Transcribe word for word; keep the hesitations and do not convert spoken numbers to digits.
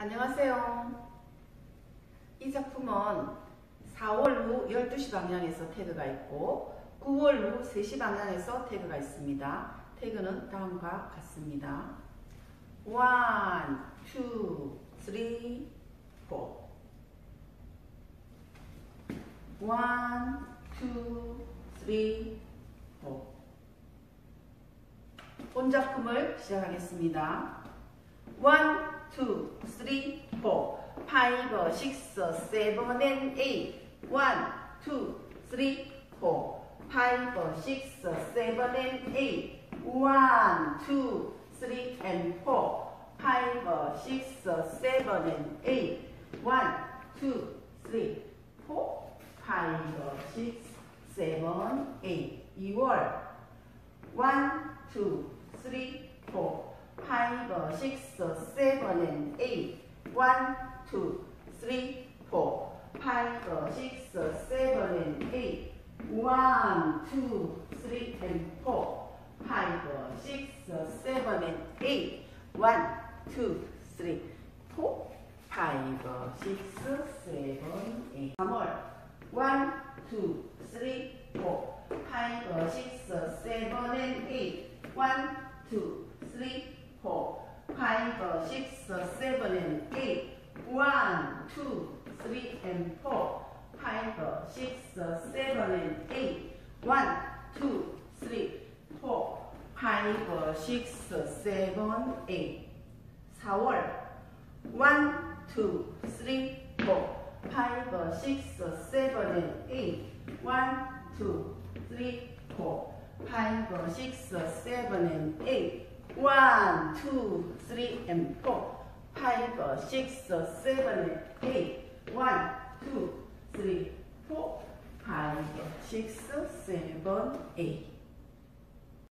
안녕하세요. 이 작품은 사월 후 열두 시 방향에서 태그가 있고 구월 후 세 시 방향에서 태그가 있습니다. 태그는 다음과 같습니다. 원, 투, 쓰리, 포. 원, 투, 쓰리, 포. 본 작품을 시작하겠습니다. 원, 투, 쓰리, 포, 파이브, 식스, 세븐, 앤 에잇. 원, 투, 쓰리, 포, 파이브, 식스, 세븐, 앤 에잇. 원, 투, 쓰리, 앤 포, 파이브, 식스, 세븐, 앤 에잇. 원, 투, 쓰리, 포, 파이브, 식스, 세븐, 에잇. 이월 원, 투, 쓰리, 포, 파이브, 식스, 세븐, 앤 에잇. 원, 투, 쓰리, 포, 파이브, 식스, 세븐, 앤 에잇. 원, 투, 쓰리, 앤 포, 파이브, 식스, 세븐, 앤 에잇. 원, 투, 쓰리, 포, 파이브, 식스, 세븐, 에잇. 삼월 원, 투, 쓰리, 포, 파이브, 식스, 세븐, 앤 에잇. 원, 투, 쓰리, 포, 파이브, 식스, 세븐, 앤 에잇. 원, 투, 쓰리, 앤 포, 파이브, 식스, 세븐, 앤 에잇. 원, 투, 쓰리, 포, 파이브, 식스, 세븐, 에잇. 사월 원, 투, 쓰리, 포, 파이브, 식스, 세븐, 앤 에잇. 원, 투, 쓰리, 포, 파이브, 식스, 세븐, 앤 에잇. 원, 투, 쓰리, 앤 포, 파이브, 식스, 세븐, 앤 에잇. 원, 투, 쓰리, 포, 파이브, 식스, 세븐, 에잇.